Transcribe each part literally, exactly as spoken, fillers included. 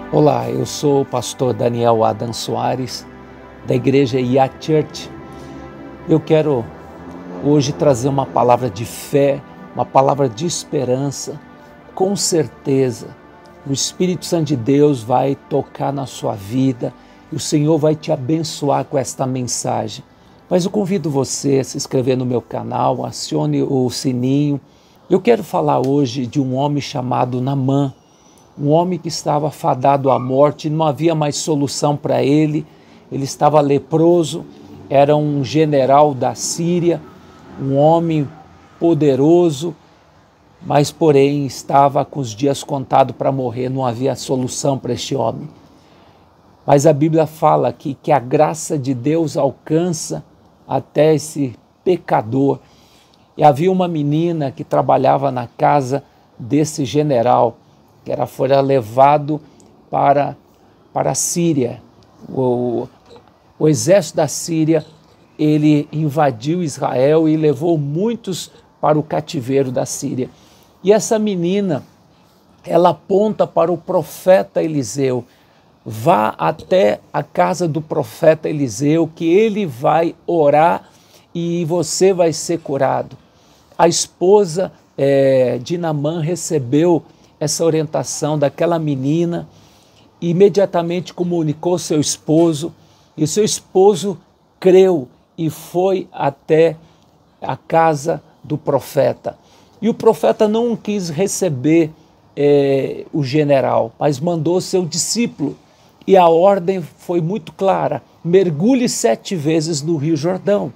Olá, eu sou o pastor Daniel Adam Soares, da igreja Yah Church. Eu quero hoje trazer uma palavra de fé, uma palavra de esperança. Com certeza, o Espírito Santo de Deus vai tocar na sua vida e o Senhor vai te abençoar com esta mensagem. Mas eu convido você a se inscrever no meu canal, acione o sininho. Eu quero falar hoje de um homem chamado Naamã. Um homem que estava fadado à morte, não havia mais solução para ele, ele estava leproso, era um general da Síria, um homem poderoso, mas porém estava com os dias contados para morrer, não havia solução para este homem. Mas a Bíblia fala aqui que a graça de Deus alcança até esse pecador. E havia uma menina que trabalhava na casa desse general, que era, foi levado para, para a Síria. O, o exército da Síria, ele invadiu Israel e levou muitos para o cativeiro da Síria. E essa menina, ela aponta para o profeta Eliseu. Vá até a casa do profeta Eliseu, que ele vai orar e você vai ser curado. A esposa é, de Naamã recebeu essa orientação daquela menina, imediatamente comunicou ao seu esposo, e o seu esposo creu e foi até a casa do profeta. E o profeta não quis receber é, o general, mas mandou seu discípulo, e a ordem foi muito clara: mergulhe sete vezes no Rio Jordão.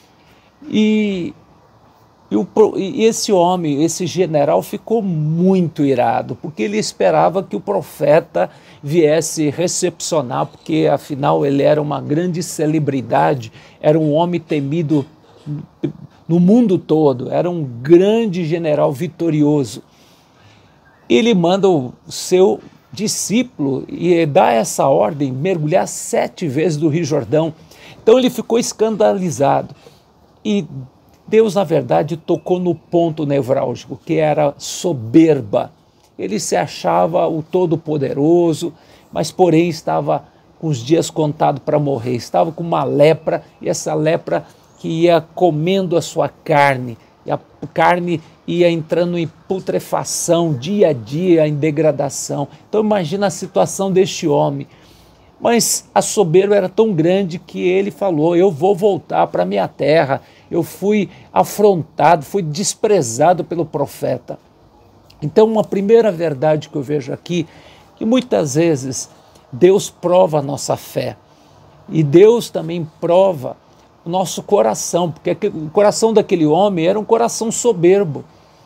E E, o, e esse homem, esse general, ficou muito irado, porque ele esperava que o profeta viesse recepcionar, porque afinal ele era uma grande celebridade, era um homem temido no mundo todo, era um grande general vitorioso. Ele manda o seu discípulo e dá essa ordem, mergulhar sete vezes no Rio Jordão. Então ele ficou escandalizado e Deus, na verdade, tocou no ponto nevrálgico, que era soberba. Ele se achava o Todo-Poderoso, mas porém estava com os dias contados para morrer. Estava com uma lepra, e essa lepra que ia comendo a sua carne. E a carne ia entrando em putrefação, dia a dia, em degradação. Então imagina a situação deste homem. Mas a soberba era tão grande que ele falou: eu vou voltar para a minha terra. Eu fui afrontado, fui desprezado pelo profeta. Então, uma primeira verdade que eu vejo aqui, que muitas vezes Deus prova a nossa fé. E Deus também prova o nosso coração, porque o coração daquele homem era um coração soberbo.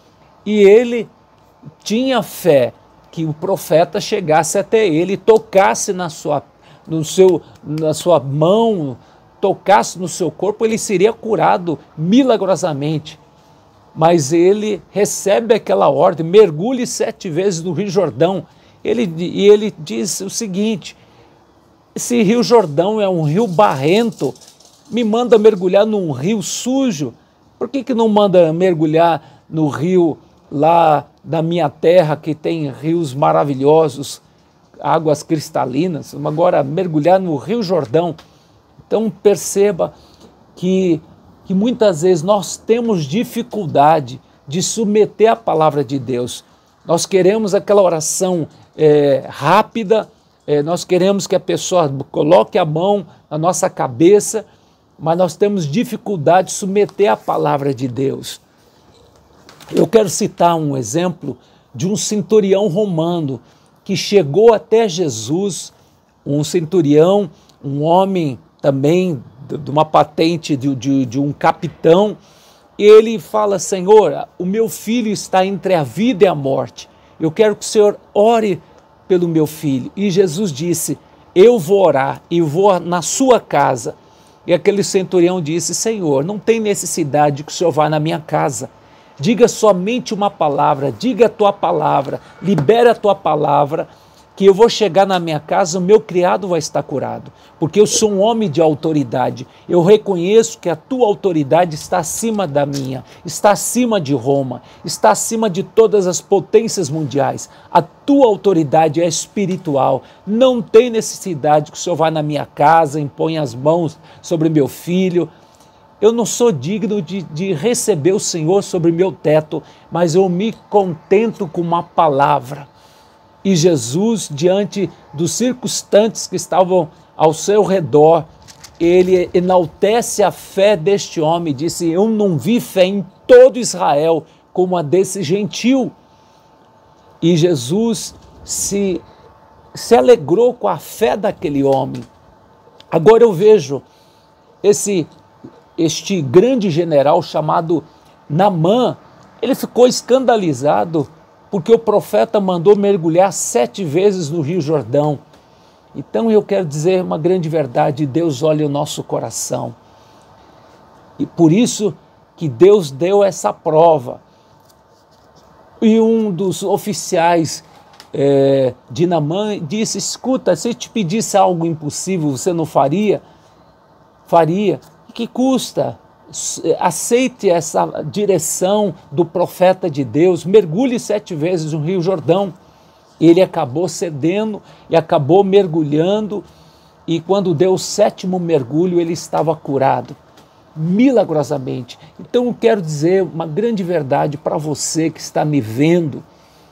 E ele tinha fé que o profeta chegasse até ele, tocasse na sua, no seu, na sua mão, tocasse no seu corpo, ele seria curado milagrosamente. Mas ele recebe aquela ordem: mergulhe sete vezes no Rio Jordão. Ele, e ele diz o seguinte: esse Rio Jordão é um rio barrento, me manda mergulhar num rio sujo, por que que não manda mergulhar no rio lá da minha terra, que tem rios maravilhosos, águas cristalinas, agora mergulhar no Rio Jordão? Então perceba que, que muitas vezes nós temos dificuldade de submeter a palavra de Deus. Nós queremos aquela oração é, rápida, é, nós queremos que a pessoa coloque a mão na nossa cabeça, mas nós temos dificuldade de submeter a palavra de Deus. Eu quero citar um exemplo de um centurião romano que chegou até Jesus, um centurião, um homem também de uma patente de, de, de um capitão. Ele fala: Senhor, o meu filho está entre a vida e a morte, eu quero que o Senhor ore pelo meu filho. E Jesus disse: eu vou orar e vou na sua casa. E aquele centurião disse: Senhor, não tem necessidade que o Senhor vá na minha casa, diga somente uma palavra, diga a tua palavra, libera a tua palavra, que eu vou chegar na minha casa, o meu criado vai estar curado, porque eu sou um homem de autoridade. Eu reconheço que a tua autoridade está acima da minha, está acima de Roma, está acima de todas as potências mundiais. A tua autoridade é espiritual. Não tem necessidade que o Senhor vá na minha casa, imponha as mãos sobre meu filho. Eu não sou digno de, de receber o Senhor sobre meu teto, mas eu me contento com uma palavra. E Jesus, diante dos circunstantes que estavam ao seu redor, ele enaltece a fé deste homem, disse: eu não vi fé em todo Israel como a desse gentil. E Jesus se, se alegrou com a fé daquele homem. Agora eu vejo esse, este grande general chamado Naamã, ele ficou escandalizado porque o profeta mandou mergulhar sete vezes no Rio Jordão. Então eu quero dizer uma grande verdade: Deus olha o nosso coração. E por isso que Deus deu essa prova. E um dos oficiais é, de Naamã disse: escuta, se eu te pedisse algo impossível, você não faria? Faria. E que custa? Aceite essa direção do profeta de Deus, mergulhe sete vezes no Rio Jordão. Ele acabou cedendo e acabou mergulhando, e quando deu o sétimo mergulho, ele estava curado, milagrosamente. Então eu quero dizer uma grande verdade para você que está me vendo: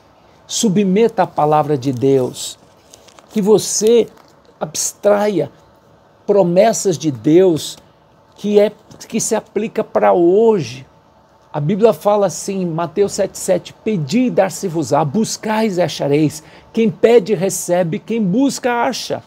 submeta a palavra de Deus, que você abstraia promessas de Deus que é que se aplica para hoje. A Bíblia fala assim, Mateus sete, sete, pedi e dar-se-vos-á, buscais e achareis, quem pede recebe, quem busca acha.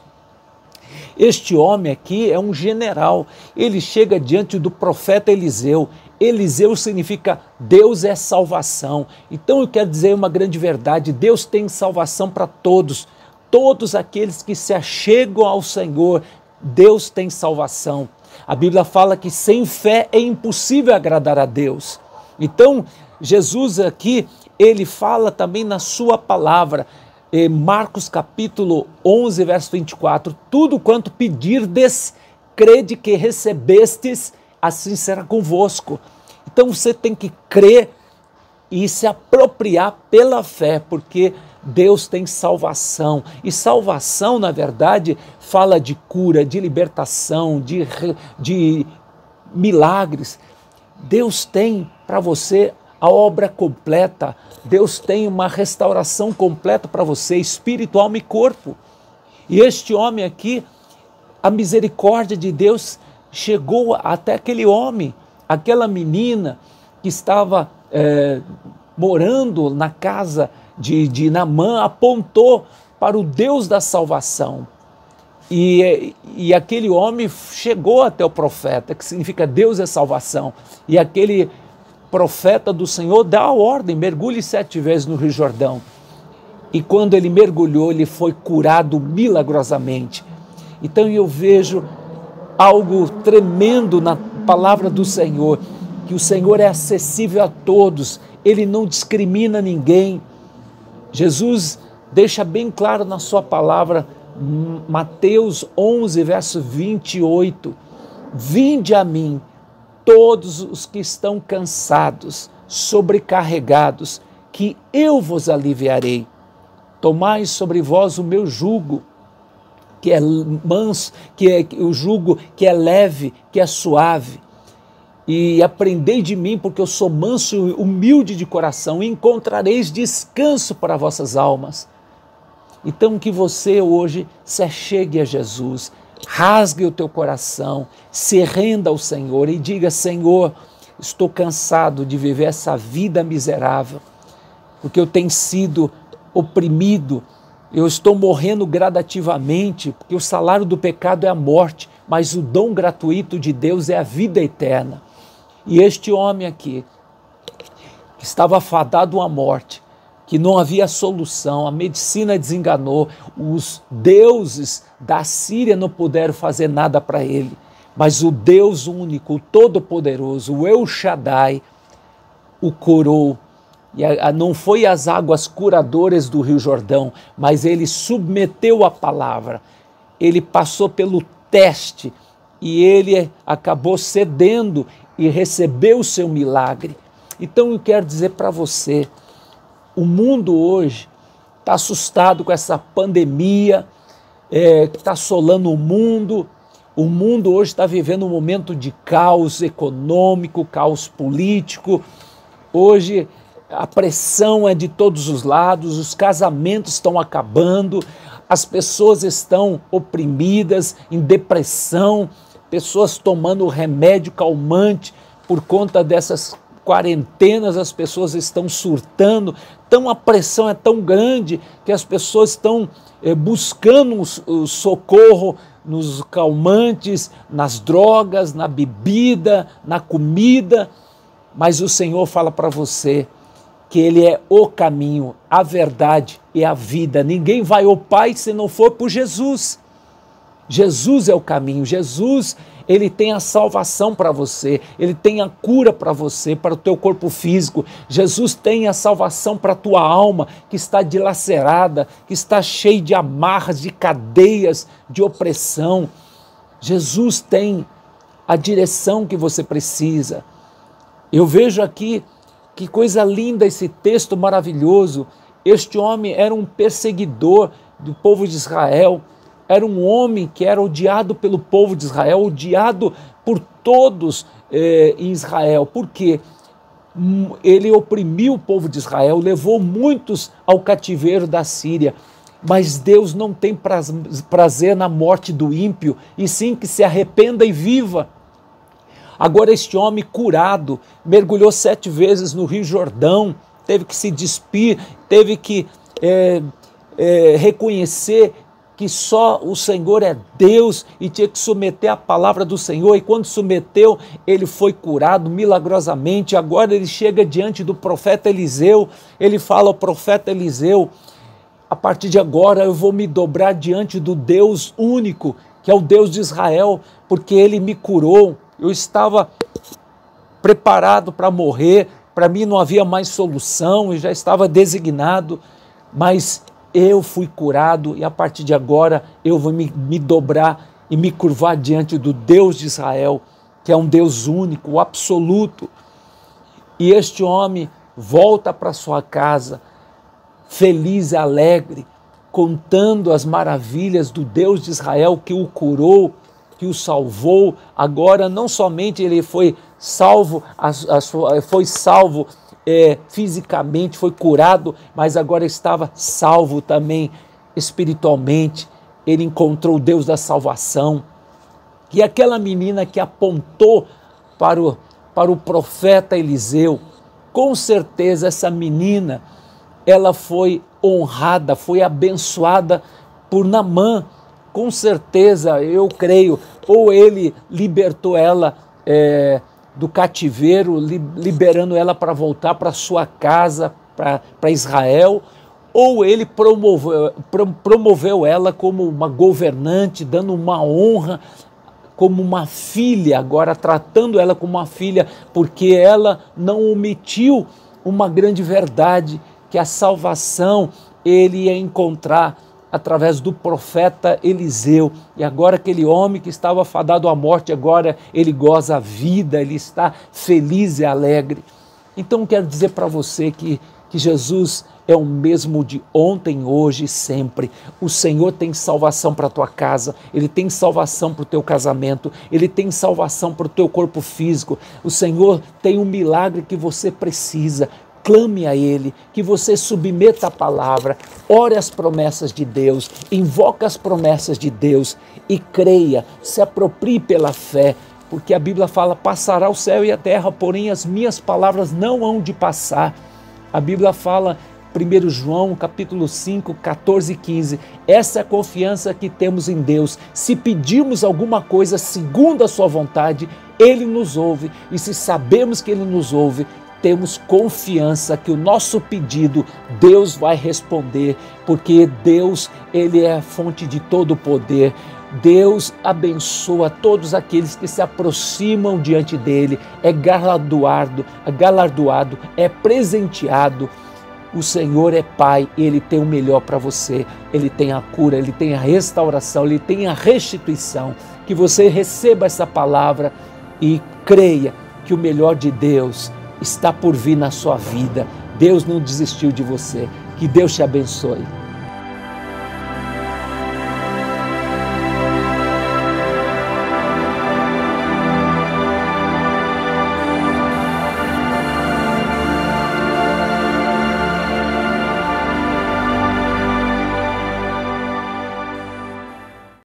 Este homem aqui é um general, ele chega diante do profeta Eliseu. Eliseu significa Deus é salvação. Então eu quero dizer uma grande verdade: Deus tem salvação para todos, todos aqueles que se achegam ao Senhor, Deus tem salvação. A Bíblia fala que sem fé é impossível agradar a Deus. Então, Jesus aqui, ele fala também na sua palavra, eh, Marcos capítulo onze, verso vinte e quatro, tudo quanto pedirdes, crede que recebestes, assim será convosco. Então você tem que crer e se apropriar pela fé, porque Deus tem salvação, e salvação, na verdade, fala de cura, de libertação, de, de milagres. Deus tem para você a obra completa, Deus tem uma restauração completa para você, espírito, alma e corpo. E este homem aqui, a misericórdia de Deus chegou até aquele homem, aquela menina que estava é, morando na casa de, de Naamã, apontou para o Deus da salvação. E, e aquele homem chegou até o profeta, que significa Deus é salvação. E aquele profeta do Senhor dá a ordem, mergulhe sete vezes no Rio Jordão. E quando ele mergulhou, ele foi curado milagrosamente. Então eu vejo algo tremendo na palavra do Senhor, que o Senhor é acessível a todos, ele não discrimina ninguém. Jesus deixa bem claro na sua palavra, Mateus onze, verso vinte e oito, vinde a mim, todos os que estão cansados, sobrecarregados, que eu vos aliviarei. Tomai sobre vós o meu jugo, que é manso, que é o jugo que é leve, que é suave. E aprendei de mim, porque eu sou manso e humilde de coração, e encontrareis descanso para vossas almas. Então que você hoje se achegue a Jesus, rasgue o teu coração, se renda ao Senhor e diga: Senhor, estou cansado de viver essa vida miserável, porque eu tenho sido oprimido, eu estou morrendo gradativamente, porque o salário do pecado é a morte, mas o dom gratuito de Deus é a vida eterna. E este homem aqui, que estava fadado à morte, que não havia solução, a medicina desenganou, os deuses da Síria não puderam fazer nada para ele, mas o Deus único, o Todo-Poderoso, o El Shaddai, o curou, E a, a, não foi as águas curadoras do Rio Jordão, mas ele submeteu a palavra, ele passou pelo teste e ele acabou cedendo e recebeu o seu milagre. Então eu quero dizer para você, o mundo hoje está assustado com essa pandemia, é, que está assolando o mundo. O mundo hoje está vivendo um momento de caos econômico, caos político. Hoje a pressão é de todos os lados, os casamentos estão acabando, as pessoas estão oprimidas, em depressão, pessoas tomando remédio calmante por conta dessas quarentenas, as pessoas estão surtando. Então a pressão é tão grande que as pessoas estão é, buscando o socorro nos calmantes, nas drogas, na bebida, na comida. Mas o Senhor fala para você que Ele é o caminho, a verdade e a vida. Ninguém vai ao Pai se não for por Jesus. Jesus é o caminho, Jesus, Ele tem a salvação para você, Ele tem a cura para você, para o teu corpo físico. Jesus tem a salvação para a tua alma, que está dilacerada, que está cheia de amarras, de cadeias, de opressão. Jesus tem a direção que você precisa. Eu vejo aqui, que coisa linda esse texto maravilhoso. Este homem era um perseguidor do povo de Israel, era um homem que era odiado pelo povo de Israel, odiado por todos eh, em Israel. Por quê? Ele oprimiu o povo de Israel, levou muitos ao cativeiro da Síria. Mas Deus não tem prazer na morte do ímpio, e sim que se arrependa e viva. Agora este homem curado, mergulhou sete vezes no Rio Jordão, teve que se despir, teve que é, é, reconhecer que só o Senhor é Deus e tinha que submeter a palavra do Senhor. E quando submeteu, ele foi curado milagrosamente. Agora ele chega diante do profeta Eliseu, ele fala ao profeta Eliseu: a partir de agora eu vou me dobrar diante do Deus único, que é o Deus de Israel, porque Ele me curou. Eu estava preparado para morrer, para mim não havia mais solução, eu já estava designado, mas eu fui curado e a partir de agora eu vou me, me dobrar e me curvar diante do Deus de Israel, que é um Deus único, o absoluto. E este homem volta para sua casa, feliz e alegre, contando as maravilhas do Deus de Israel que o curou, que o salvou. Agora não somente ele foi salvo, a, a, foi salvo é, fisicamente, foi curado, mas agora estava salvo também espiritualmente. Ele encontrou o Deus da salvação. E aquela menina que apontou para o, para o profeta Eliseu, com certeza essa menina, ela foi honrada, foi abençoada por Naamã. Com certeza, eu creio, ou ele libertou ela é, do cativeiro, li, liberando ela para voltar para sua casa, para Israel, ou ele promoveu, promoveu ela como uma governante, dando uma honra, como uma filha, agora tratando ela como uma filha, porque ela não omitiu uma grande verdade, que a salvação ele ia encontrar através do profeta Eliseu. E agora aquele homem que estava fadado à morte, agora ele goza a vida, ele está feliz e alegre. Então quero dizer para você que, que Jesus é o mesmo de ontem, hoje e sempre. O Senhor tem salvação para a tua casa, Ele tem salvação para o teu casamento, Ele tem salvação para o teu corpo físico. O Senhor tem um milagre que você precisa. Clame a Ele, que você submeta a palavra, ore as promessas de Deus, invoque as promessas de Deus e creia, se aproprie pela fé, porque a Bíblia fala: passará o céu e a terra, porém as minhas palavras não hão de passar. A Bíblia fala, primeiro João, capítulo cinco, quatorze e quinze, essa é a confiança que temos em Deus. Se pedirmos alguma coisa segundo a sua vontade, Ele nos ouve, e se sabemos que Ele nos ouve, temos confiança que o nosso pedido Deus vai responder, porque Deus, Ele é a fonte de todo o poder. Deus abençoa todos aqueles que se aproximam diante dele, é galardoado, é galardoado, é presenteado. O Senhor é Pai, Ele tem o melhor para você, Ele tem a cura, Ele tem a restauração, Ele tem a restituição. Que você receba essa palavra e creia que o melhor de Deus está por vir na sua vida. Deus não desistiu de você. Que Deus te abençoe.